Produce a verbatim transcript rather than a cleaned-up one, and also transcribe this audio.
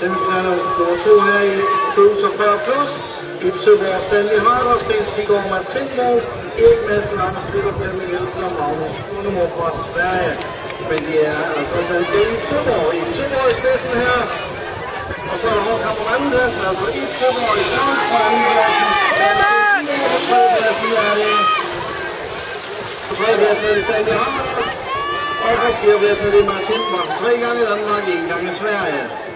Semifinale nummer to her i toogfyrre plus. Ipsøborg Stanley Harder, Sten Skigård Mads Sindborg, Erik Madsen, Anders Lytter, Flemming Nielsen og Magnus Gunnemor fra Sverige. Men det er altså danske Ipsøborg. Ipsøborg i spidsen her. Og så er der hård konkurrentepladsen, altså Ipsøborg i front på andenpladsen. På tredjepladsen er det på tredjepladsen er det Stanley Harder. Og på fjerdepladsen er det Mads Sindborg. Tre gange i Danmark, en gang i Sverige.